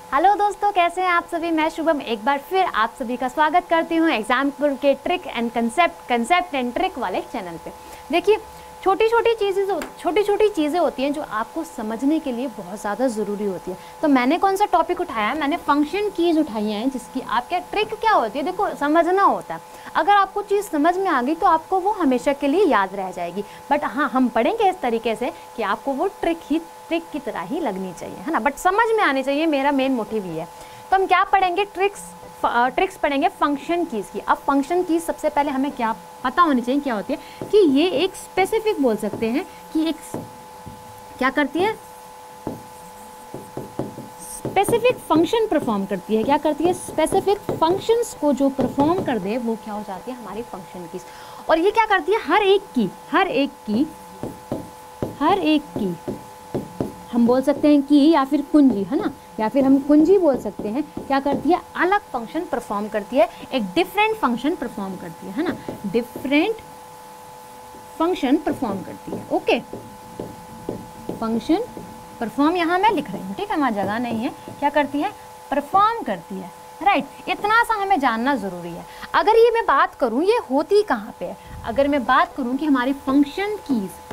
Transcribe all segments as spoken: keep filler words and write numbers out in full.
Hello दोस्तों, कैसे हैं आप सभी। मैं शुभम एक बार फिर आप सभी का स्वागत करती हूं एग्जाम्पल के trick and concept concept and trick वाले चैनल पे। देखिए, छोटी छोटी चीज़ें छोटी छोटी चीज़ें होती हैं जो आपको समझने के लिए बहुत ज़्यादा ज़रूरी होती है। तो मैंने कौन सा टॉपिक उठाया है, मैंने फंक्शन कीज उठाई हैं, जिसकी आपके ट्रिक क्या होती है, देखो समझना होता है। अगर आपको चीज़ समझ में आ गई तो आपको वो हमेशा के लिए याद रह जाएगी। बट हाँ, हम पढ़ेंगे इस तरीके से कि आपको वो ट्रिक ही ट्रिक की तरह ही लगनी चाहिए, है ना, बट समझ में आनी चाहिए, मेरा मेन मोटिव ही है। तो हम क्या पढ़ेंगे, ट्रिक्स ट्रिक्स पढ़ेंगे फंक्शन कीज़ की। अब फंक्शन कीज़ सबसे पहले हमें क्या पता होनी चाहिए, क्या होती है कि ये एक स्पेसिफिक बोल सकते हैं कि एक क्या करती है, स्पेसिफिक फंक्शन परफॉर्म करती है। क्या करती है, स्पेसिफिक फंक्शंस को जो परफॉर्म कर दे वो क्या हो जाती है, हमारी फंक्शन कीज़। और ये क्या करती है, हर एक की हर एक की हर एक की हम बोल सकते हैं कि या फिर कुंजी, है ना, या फिर हम कुंजी बोल सकते हैं। क्या करती है, अलग फंक्शन परफॉर्म करती है, एक डिफरेंट फंक्शन परफॉर्म करती है है ना, डिफरेंट फंक्शन परफॉर्म करती है। ओके, फंक्शन परफॉर्म यहाँ मैं लिख रही हूँ, ठीक है, वहाँ जगह नहीं है। क्या करती है, परफॉर्म करती है, राइट right. इतना सा हमें जानना ज़रूरी है। अगर ये मैं बात करूँ ये होती कहाँ पे है, अगर मैं बात करूँ कि हमारी function keys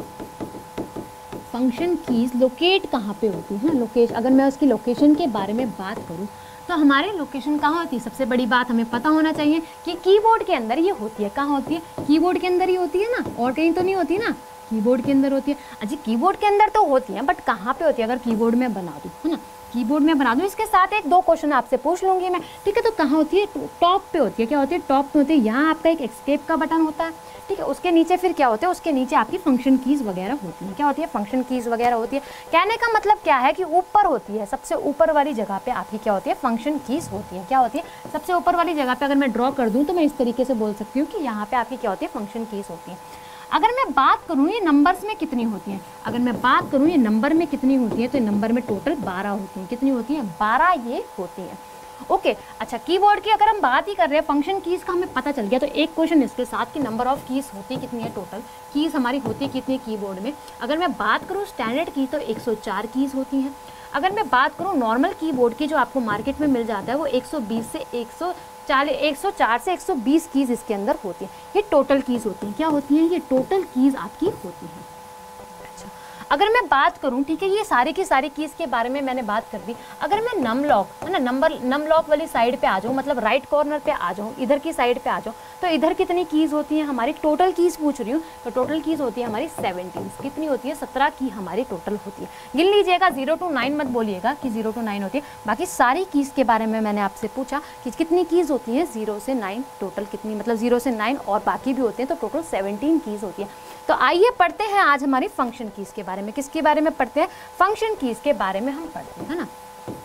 function keys locate कहाँ पे होती है, लोकेशन, अगर मैं उसकी लोकेशन के बारे में बात करूँ तो हमारी लोकेशन कहाँ होती है। सबसे बड़ी बात हमें पता होना चाहिए कि कीबोर्ड के अंदर ये होती है। कहाँ होती है, कीबोर्ड के अंदर ही होती है ना, और कहीं तो नहीं होती ना, कीबोर्ड के अंदर होती है। अजी कीबोर्ड के अंदर तो होती है, बट कहाँ पे होती है, अगर कीबोर्ड में बना दूँ, है ना, कीबोर्ड में बना दूँ। इसके साथ एक दो क्वेश्चन आपसे पूछ लूँगी मैं, ठीक है। तो कहाँ होती है, टॉप पे होती है। क्या होती है, टॉप पे होती है। यहाँ आपका एक एस्केप का बटन होता है, ठीक है। उसके नीचे फिर क्या होता है, उसके नीचे आपकी फंक्शन कीज़ वगैरह होती है। क्या होती है, फंक्शन कीज़ वगैरह होती है। कहने का मतलब क्या है कि ऊपर होती है, सबसे ऊपर वाली जगह पे आपकी क्या होती है, फंक्शन कीज़ होती है। क्या होती है, सबसे ऊपर वाली जगह पे अगर मैं ड्रॉ कर दूँ तो मैं इस तरीके से बोल सकती हूँ कि यहाँ पे आपकी क्या होती है, फंक्शन कीज़ होती है। अगर मैं बात करूँ ये नंबर्स में कितनी होती हैं, अगर मैं बात करूँ ये नंबर में कितनी होती है, तो नंबर में टोटल बारह होती हैं। कितनी होती है, बारह ये होती हैं। ओके okay, अच्छा, कीबोर्ड की अगर हम बात ही कर रहे हैं, फंक्शन कीज़ का हमें पता चल गया, तो एक क्वेश्चन इसके साथ कि नंबर ऑफ कीज़ होती कितनी है, टोटल कीज़ हमारी होती कितनी कीबोर्ड में। अगर मैं बात करूँ स्टैंडर्ड की तो एक सौ चार कीज़ होती हैं। अगर मैं बात करूँ नॉर्मल कीबोर्ड की जो आपको मार्केट में मिल जाता है, वो एक सौ बीस से एक सौ चालीस एक सौ चार से एक सौ बीस कीज़ इसके अंदर होती है। ये टोटल कीज़ होती हैं। क्या होती हैं, ये टोटल कीज़ आपकी होती हैं। अच्छा, अगर मैं बात करूं, ठीक है, ये सारी की सारी कीज़ के बारे में मैंने बात कर दी। अगर मैं नम लॉक, है ना, नंबर नम लॉक वाली साइड पे आ जाऊं, मतलब राइट कॉर्नर पे आ जाऊं, इधर की साइड पे आ जाऊं, तो इधर कितनी कीज़ होती हैं हमारी, टोटल कीज़ पूछ रही हूँ, तो टोटल कीज़ होती है हमारी सेवनटीन। कितनी होती है, सत्रह की हमारी टोटल होती है। गिन लीजिएगा, जीरो टू नाइन मत बोलिएगा कि जीरो टू नाइन होती है। बाकी सारी कीज़ के बारे में मैंने आपसे पूछा कि कितनी कीज़ होती हैं, जीरो से नाइन टोटल कितनी, मतलब जीरो से नाइन और बाकी भी होते हैं, तो टोटल सेवनटीन कीज़ होती है। तो आइए पढ़ते हैं आज हमारी फंक्शन कीज़ के बारे में। किसके बारे में पढ़ते हैं, फंक्शन कीज़ के बारे में हम पढ़ते हैं, है ना।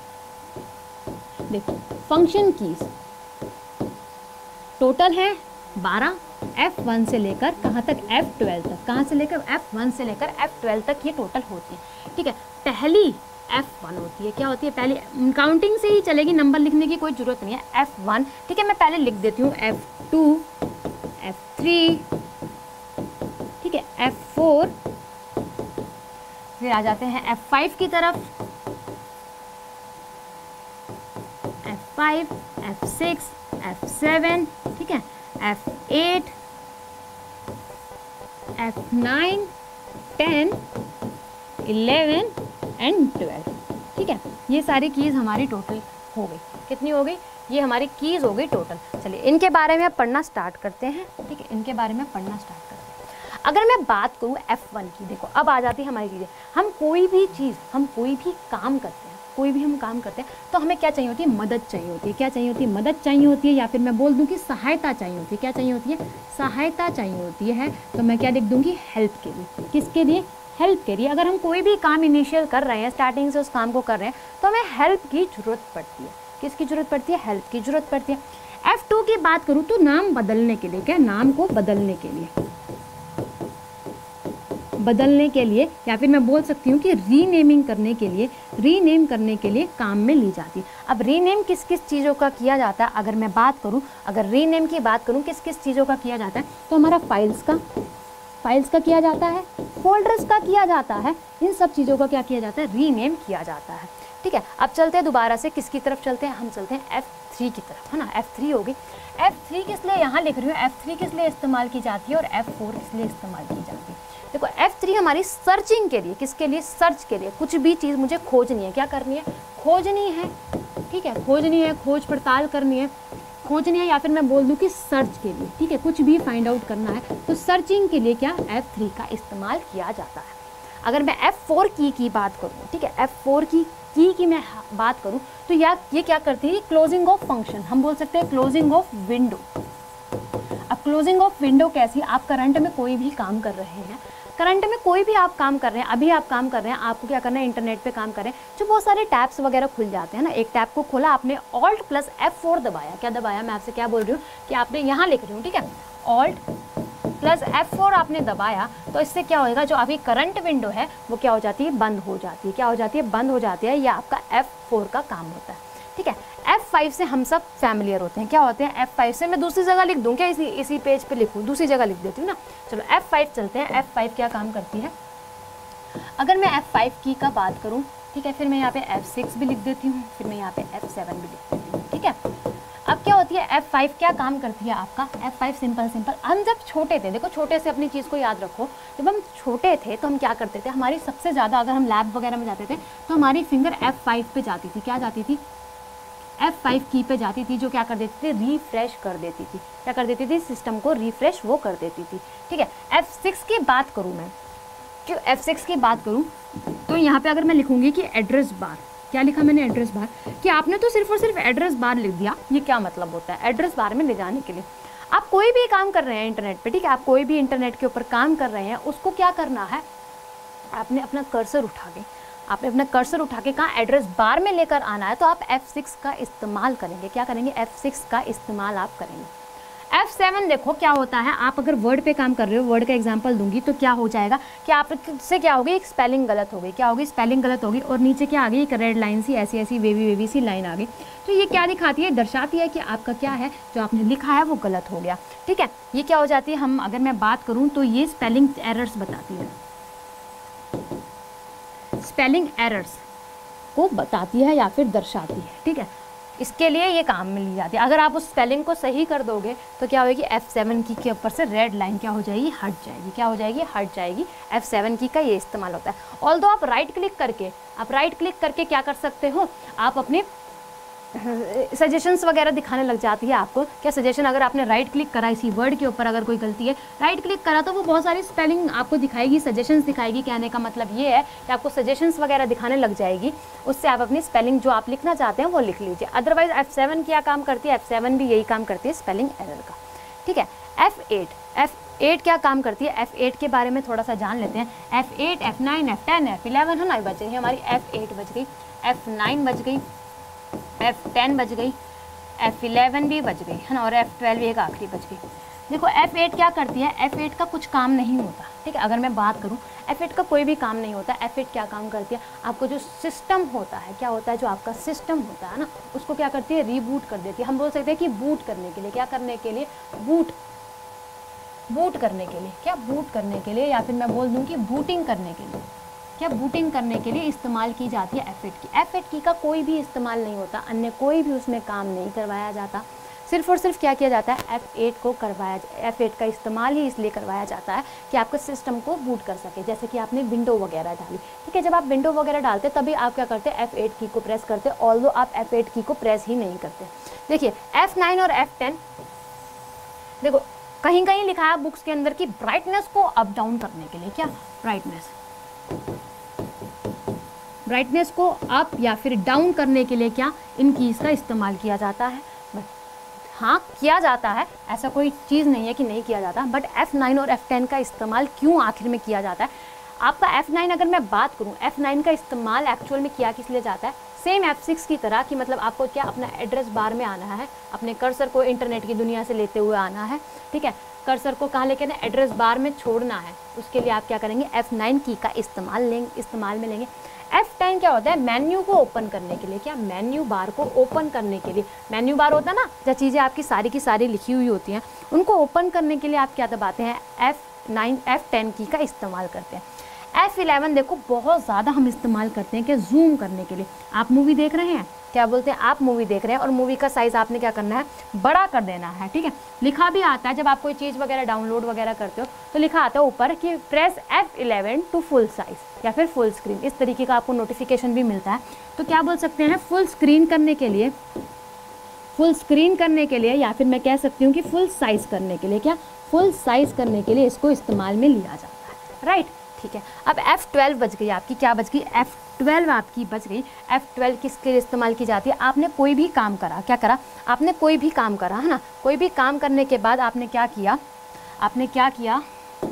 देखो, फंक्शन कीज़ टोटल है बारह, एफ वन से लेकर कहाँ तक, एफ ट्वेल्व तक। कहाँ से लेकर, एफ वन से लेकर एफ ट्वेल्व तक ये टोटल होती है, ठीक है। पहली एफ वन होती है। क्या होती है, पहली काउंटिंग से ही चलेगी, नंबर लिखने की कोई ज़रूरत नहीं है। एफ वन, ठीक है, मैं पहले लिख देती हूँ, एफ टू, एफ थ्री, ठीक है, एफ फोर, फिर आ जाते हैं एफ फाइव की तरफ, F five, F six, F seven, ठीक है, F eight, F nine, ten, eleven and twelve, ठीक है। ये सारी कीज़ हमारी टोटल हो गई। कितनी हो गई, ये हमारी कीज़ हो गई टोटल। चलिए इनके बारे में पढ़ना स्टार्ट करते हैं, ठीक है, इनके बारे में पढ़ना स्टार्ट करते हैं। अगर मैं बात करूँ एफ वन की, देखो अब आ जाती है हमारी चीज़ें। हम कोई भी चीज़, हम कोई भी काम करते हैं, कोई भी हम काम करते हैं तो हमें क्या चाहिए होती है, मदद चाहिए होती है। क्या चाहिए होती है, मदद चाहिए होती है, या फिर मैं बोल दूँ कि सहायता चाहिए होती है। क्या चाहिए होती है, सहायता चाहिए होती है। तो मैं क्या लिख दूँगी, हेल्प के लिए। किसके लिए, हेल्प के लिए। अगर हम कोई भी काम इनिशियल कर रहे हैं, स्टार्टिंग से उस काम को कर रहे हैं, तो हमें हेल्प की ज़रूरत पड़ती है। किसकी ज़रूरत पड़ती है, हेल्प की ज़रूरत पड़ती है। एफ टू की बात करूँ तो नाम बदलने के लिए, क्या, नाम को बदलने के लिए बदलने के लिए या फिर मैं बोल सकती हूँ कि रीनेमिंग करने के लिए, रीनेम करने के लिए काम में ली जाती है। अब रीनेम किस किस चीज़ों का किया जाता है, अगर मैं बात करूँ, अगर रीनेम की बात करूँ किस किस चीज़ों का किया जाता है, तो हमारा फाइल्स का, फाइल्स का किया जाता है, फोल्डर्स का किया जाता है, इन सब चीज़ों का क्या किया जाता है, रीनेम किया जाता है। ठीक है, अब चलते हैं दोबारा से किसकी तरफ चलते हैं, हम चलते हैं एफ थ्री की तरफ, है ना। एफ थ्री होगी, एफ थ्री किस लिए यहाँ लिख रही हूँ, एफ थ्री किस लिए इस्तेमाल की जाती है और एफ फोर किस लिए इस्तेमाल की जाती है। देखो एफ थ्री हमारी सर्चिंग के लिए, किसके लिए, सर्च के लिए, कुछ भी चीज़ मुझे खोजनी है, क्या करनी है, खोजनी है। ठीक है, खोजनी है, खोज पड़ताल करनी है, खोजनी है, या फिर मैं बोल दूं कि सर्च के लिए। ठीक है, कुछ भी फाइंड आउट करना है तो सर्चिंग के लिए क्या एफ थ्री का इस्तेमाल किया जाता है। अगर मैं एफ फोर की की बात करूँ, ठीक है, एफ फोर की की की मैं बात करूँ तो या ये क्या करती है, क्लोजिंग ऑफ फंक्शन, हम बोल सकते हैं क्लोजिंग ऑफ विंडो। अब क्लोजिंग ऑफ विंडो कैसी, आप करंट में कोई भी काम कर रहे हैं, करंट में कोई भी आप काम कर रहे हैं, अभी आप काम कर रहे हैं, आपको क्या करना है, इंटरनेट पे काम कर रहे हैं, जो बहुत सारे टैब्स वगैरह खुल जाते हैं ना, एक टैब को खोला आपने, ऑल्ट प्लस एफ फोर दबाया, क्या दबाया, मैं आपसे क्या बोल रही हूँ कि आपने यहाँ लिख रही हूँ, ठीक है, ऑल्ट प्लस एफ फोर आपने दबाया तो इससे क्या होएगा, जो अभी करंट विंडो है वो क्या हो जाती है, बंद हो जाती है, क्या हो जाती है, बंद हो जाती है, यह आपका एफ फोर का काम होता है। ठीक है, एफ फाइव से हम सब फैमिलियर होते हैं, क्या होते हैं, एफ फाइव से मैं दूसरी जगह लिख दूँ क्या, इसी इसी पेज पे लिखूँ, दूसरी जगह लिख देती हूँ ना। चलो एफ फाइव चलते हैं, एफ फाइव क्या काम करती है, अगर मैं एफ फाइव की का बात करूँ, ठीक है, फिर मैं यहाँ पे एफ सिक्स भी लिख देती हूँ, फिर मैं यहाँ पे एफ सेवन भी लिख देती हूँ। ठीक है, अब क्या होती है, एफ फाइव क्या काम करती है आपका, एफ फाइव सिंपल सिंपल, हम जब छोटे थे, देखो छोटे से अपनी चीज़ को याद रखो, जब हम छोटे थे तो हम क्या करते थे, हमारी सबसे ज़्यादा, अगर हम लैब वगैरह में जाते थे तो हमारी फिंगर एफ फाइव पे जाती थी, क्या जाती थी, एफ फाइव की पे जाती थी, जो क्या कर देती थी, रिफ्रेश कर देती थी, क्या कर देती थी, सिस्टम को रिफ्रेश वो कर देती थी। ठीक है, एफ सिक्स की बात करूँ मैं, क्यों एफ सिक्स की बात करूँ तो यहाँ पे अगर मैं लिखूँगी कि एड्रेस बार, क्या लिखा मैंने, एड्रेस बार, कि आपने तो सिर्फ और सिर्फ एड्रेस बार लिख दिया, ये क्या मतलब होता है, एड्रेस बार में ले जाने के लिए आप कोई भी काम कर रहे हैं इंटरनेट पे, ठीक है, आप कोई भी इंटरनेट के ऊपर काम कर रहे हैं, उसको क्या करना है, आपने अपना कर्सर उठा के आपने अपना कर्सर उठा के कहाँ, एड्रेस बार में लेकर आना है, तो आप एफ सिक्स का इस्तेमाल करेंगे, क्या करेंगे, एफ सिक्स का इस्तेमाल आप करेंगे। एफ सेवन देखो क्या होता है, आप अगर वर्ड पे काम कर रहे हो, वर्ड का एग्जांपल दूंगी तो क्या हो जाएगा कि आपसे क्या होगी, एक स्पेलिंग गलत हो गई, क्या होगी, स्पेलिंग गलत होगी, और नीचे क्या आ गई, एक रेड लाइन सी, ऐसी ऐसी वेवी वेवी सी लाइन आ गई, तो ये क्या दिखाती है, दर्शाती है कि आपका क्या है, जो आपने लिखा है वो गलत हो गया। ठीक है, ये क्या हो जाती है, हम अगर मैं बात करूँ तो ये स्पेलिंग एरर्स बताती है, स्पेलिंग एरर्स को बताती है या फिर दर्शाती है। ठीक है, इसके लिए ये काम में ली जाती है, अगर आप उस स्पेलिंग को सही कर दोगे तो क्या होगी, एफ सेवन की के ऊपर से रेड लाइन क्या हो जाएगी, हट जाएगी, क्या हो जाएगी, हट जाएगी। एफ सेवन की का ये इस्तेमाल होता है। ऑल्दो आप राइट क्लिक करके आप राइट क्लिक करके क्या कर सकते हो, आप अपने सजेशंस वगैरह दिखाने लग जाती है आपको, क्या सजेशन, अगर आपने राइट क्लिक करा इसी वर्ड के ऊपर, अगर कोई गलती है, राइट क्लिक करा तो वो बहुत सारी स्पेलिंग आपको दिखाएगी, सजेशंस दिखाएगी, कहने का मतलब ये है कि आपको सजेशंस वगैरह दिखाने लग जाएगी, उससे आप अपनी स्पेलिंग जो आप लिखना चाहते हैं वो लिख लीजिए। अदरवाइज एफ सेवन क्या काम करती है, एफ सेवन भी यही काम करती है, स्पेलिंग एरर का। ठीक है, एफ एट एफ एट क्या काम करती है, एफ एट के बारे में थोड़ा सा जान लेते हैं। F eight, F nine, F ten, F eleven है ना, बच गई हमारी, एफ एट बच गई, एफ नाइन बच गई, एफ टेन बच गई, एफ इलेवन भी बच गई है ना, और एफ ट्वेल्व एक आखिरी बच गई। देखो एफ एट क्या करती है, एफ एट का कुछ काम नहीं होता। ठीक है, अगर मैं बात करूँ एफ एट का कोई भी काम नहीं होता। एफ एट क्या काम करती है, आपको जो सिस्टम होता है, क्या होता है, जो आपका सिस्टम होता है ना, उसको क्या करती है, रीबूट कर देती है। हम बोल सकते हैं कि बूट करने के लिए, क्या करने के लिए, बूट बूट करने के लिए, क्या बूट करने के लिए, या फिर मैं बोल दूँ कि बूटिंग करने के लिए, क्या बूटिंग करने के लिए इस्तेमाल की जाती है एफ एट की। एफ एट की का कोई भी इस्तेमाल नहीं होता, अन्य कोई भी उसमें काम नहीं करवाया जाता, सिर्फ और सिर्फ क्या किया जाता है, एफ एट को करवाया, एफ एट का इस्तेमाल ही इसलिए करवाया जाता है कि आपके सिस्टम को बूट कर सके। जैसे कि आपने विंडो वगैरह डाली, ठीक है, जब आप विंडो वगैरह डालते तभी आप क्या करते हैं, एफ एट की को प्रेस करते, ऑल्दो आप एफ एट की को प्रेस ही नहीं करते। देखिए एफ नाइन और एफ टेन, देखो कहीं कहीं लिखा है बुक्स के अंदर कि ब्राइटनेस को अप डाउन करने के लिए, क्या ब्राइटनेस ब्राइटनेस को अप या फिर डाउन करने के लिए क्या इन कीज़ का इस्तेमाल किया जाता है। बट हाँ किया जाता है, ऐसा कोई चीज़ नहीं है कि नहीं किया जाता, बट एफ नाइन और एफ टेन का इस्तेमाल क्यों आखिर में किया जाता है। आपका एफ नाइन अगर मैं बात करूँ, एफ नाइन का इस्तेमाल एक्चुअल में किया किस लिए जाता है, सेम एफ सिक्स की तरह कि मतलब आपको क्या अपना एड्रेस बार में आना है, अपने कर्सर को इंटरनेट की दुनिया से लेते हुए आना है। ठीक है, कर्सर को कहाँ लेके ना, एड्रेस बार में छोड़ना है, उसके लिए आप क्या करेंगे, एफ नाइन की का इस्तेमाल लेंगे इस्तेमाल में लेंगे। एफ टेन क्या होता है, मेन्यू को ओपन करने के लिए, क्या मेन्यू बार को ओपन करने के लिए, मेन्यू बार होता है ना जहाँ चीज़ें आपकी सारी की सारी लिखी हुई होती हैं, उनको ओपन करने के लिए आप क्या दबाते हैं, एफ नाइन एफ टेन की का इस्तेमाल करते हैं। एफ इलेवन देखो बहुत ज़्यादा हम इस्तेमाल करते हैं कि जूम करने के लिए। आप मूवी देख रहे हैं, क्या बोलते हैं, आप मूवी देख रहे हैं और मूवी का साइज़ आपने क्या करना है, बड़ा कर देना है, ठीक है। लिखा भी आता है जब आप कोई चीज़ वगैरह डाउनलोड वगैरह करते हो तो लिखा आता है ऊपर कि press F eleven to full size या फिर फुल स्क्रीन, इस तरीके का आपको नोटिफिकेशन भी मिलता है। तो क्या बोल सकते हैं, फुल स्क्रीन करने के लिए, फुल स्क्रीन करने के लिए या फिर मैं कह सकती हूँ कि फुल साइज़ करने के लिए, क्या फुल साइज़ करने के लिए इसको इस्तेमाल में लिया जाता है, राइट, ठीक है। अब एफ ट्वेल्व बच गई आपकी, क्या बच गई, एफ ट्वेल्व आपकी बच गई। एफ ट्वेल्व किसके लिए इस्तेमाल की जाती है, आपने कोई भी काम करा, क्या करा, आपने कोई भी काम करा है ना, कोई भी काम करने के बाद आपने क्या किया, आपने क्या किया,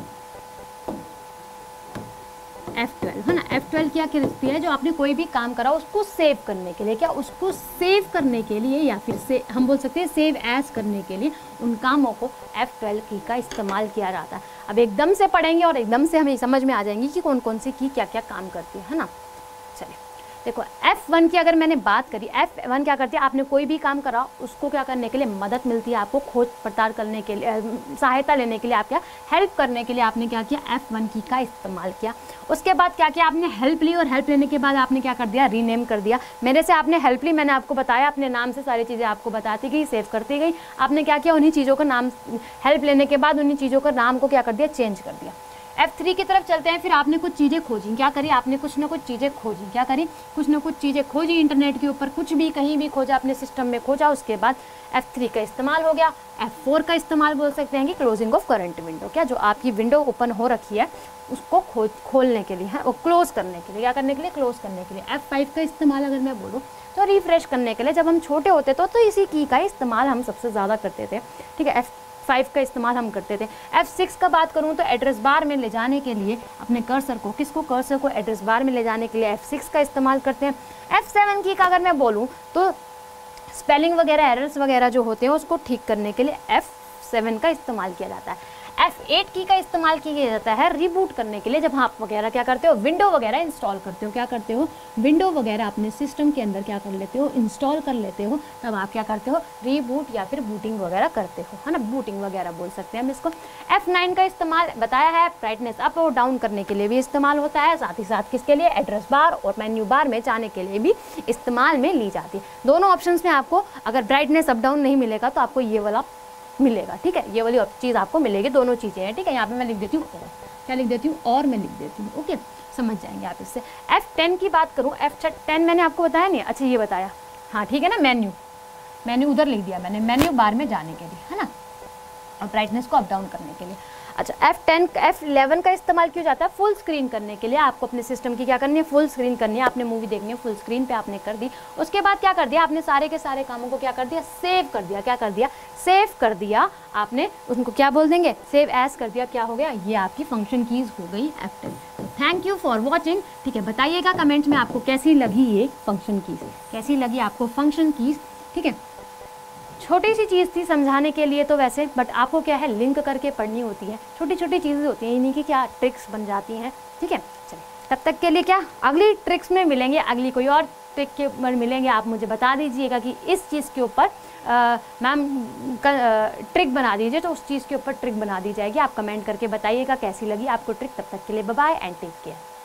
एफ ट्वेल्व है ना, एफ ट्वेल्व क्या करती है, जो आपने कोई भी काम करा उसको सेव करने के लिए, क्या उसको सेव करने के लिए या फिर से हम बोल सकते हैं सेव एज करने के लिए उन कामों को एफ ट्वेल्व की का इस्तेमाल किया जाता है। अब एकदम से पढ़ेंगे और एकदम से हमें समझ में आ जाएंगी कि कौन कौन सी की क्या क्या काम करती है ना। चलिए देखो एफ वन की अगर मैंने बात करी, एफ वन क्या करती है, आपने कोई भी काम करा उसको क्या करने के लिए मदद मिलती है, आपको खोज पड़ताल करने के लिए, सहायता लेने के लिए, आप क्या हेल्प करने के लिए आपने क्या किया, एफ वन की का इस्तेमाल किया। उसके बाद क्या किया, आपने हेल्प ली और हेल्प लेने के बाद आपने क्या कर दिया, रीनेम कर दिया। मेरे से आपने हेल्प ली, मैंने आपको बताया, अपने नाम से सारी चीज़ें आपको बताती गई, सेव करती गई। आपने क्या किया, उन्हीं चीज़ों का नाम, हेल्प लेने के बाद उन्हीं चीज़ों का नाम को क्या कर दिया, चेंज कर दिया। एफ थ्री की तरफ चलते हैं, फिर आपने कुछ चीज़ें खोजी, क्या करी, आपने कुछ ना कुछ चीज़ें खोजी, क्या करी, कुछ ना कुछ चीज़ें खोजी इंटरनेट के ऊपर, कुछ भी कहीं भी खोजा, अपने सिस्टम में खोजा, उसके बाद एफ थ्री का इस्तेमाल हो गया। एफ फोर का इस्तेमाल बोल सकते हैं कि क्लोजिंग ऑफ करंट विंडो, क्या जो आपकी विंडो ओपन हो रखी है उसको खोज खोलने के लिए है, और क्लोज करने के लिए, क्या करने के लिए, क्लोज करने के लिए। एफ फाइव का इस्तेमाल अगर मैं बोलूँ तो रिफ्रेश करने के लिए, जब हम छोटे होते तो, तो इसी की का इस्तेमाल हम सबसे ज़्यादा करते थे, ठीक है। एफ फाइव का इस्तेमाल हम करते थे। एफ सिक्स का बात करूं तो एड्रेस बार में ले जाने के लिए अपने कर्सर को, किसको, कर्सर को एड्रेस बार में ले जाने के लिए एफ सिक्स का इस्तेमाल करते हैं। एफ सेवन की का अगर मैं बोलूं तो स्पेलिंग वगैरह एरर्स वगैरह जो होते हैं उसको ठीक करने के लिए एफ सेवन का इस्तेमाल किया जाता है। एफ एट की का इस्तेमाल किया जाता है रिबूट करने के लिए, जब आप वगैरह क्या करते हो, विंडो वगैरह इंस्टॉल करते हो, क्या करते हो, विंडो वगैरह अपने सिस्टम के अंदर क्या कर लेते हो, इंस्टॉल कर लेते हो, तब आप क्या करते हो, रीबूट या फिर बूटिंग वगैरह करते हो, है ना, बूटिंग वगैरह बोल सकते हैं हम इसको। एफ नाइन का इस्तेमाल बताया है, ब्राइटनेस अप और डाउन करने के लिए भी इस्तेमाल होता है, साथ ही साथ किसके लिए, एड्रेस बार और मेन्यू बार में जाने के लिए भी इस्तेमाल में ली जाती है। दोनों ऑप्शन में आपको अगर ब्राइटनेस अप डाउन नहीं मिलेगा तो आपको ये वाला मिलेगा, ठीक है, ये वाली चीज़ आपको मिलेगी, दोनों चीज़ें हैं, ठीक है। यहाँ पे मैं लिख देती हूँ और, क्या लिख देती हूँ, और मैं लिख देती हूँ, ओके, समझ जाएंगे आप इससे। एफ टेन की बात करूँ, एफ टेन मैंने आपको बताया नहीं, अच्छा ये बताया, हाँ ठीक है ना, मेन्यू, मेन्यू उधर लिख दिया मैंने, मेन्यू बार में जाने के लिए, है ना, और ब्राइटनेस को अप डाउन करने के लिए। अच्छा एफ टेन एफ इलेवन का इस्तेमाल क्यों जाता है, फुल स्क्रीन करने के लिए, आपको अपने सिस्टम की क्या करनी है, फुल स्क्रीन करनी है, आपने मूवी देखनी है फुल स्क्रीन पे आपने कर दी, उसके बाद क्या कर दिया, आपने सारे के सारे कामों को क्या कर दिया, सेव कर दिया, क्या कर दिया, सेव कर दिया आपने, उनको क्या बोल देंगे, सेव एज कर दिया, क्या हो गया, ये आपकी फंक्शन कीज हो गई F ten. Thank you for watching, ठीक है, बताइएगा कमेंट में आपको कैसी लगी ये फंक्शन कीज, कैसी लगी आपको फंक्शन कीज, ठीक है। छोटी सी चीज़ थी समझाने के लिए तो वैसे, बट आपको क्या है, लिंक करके पढ़नी होती है, छोटी छोटी चीज़ें होती हैं, इन्हीं की क्या ट्रिक्स बन जाती हैं, ठीक है। चलिए तब तक के लिए क्या, अगली ट्रिक्स में मिलेंगे, अगली कोई और ट्रिक के ऊपर मिलेंगे, आप मुझे बता दीजिएगा कि इस चीज़ के ऊपर मैम ट्रिक बना दीजिए, तो उस चीज़ के ऊपर ट्रिक बना दी जाएगी, आप कमेंट करके बताइएगा कैसी लगी आपको ट्रिक। तब तक के लिए bye bye and take care.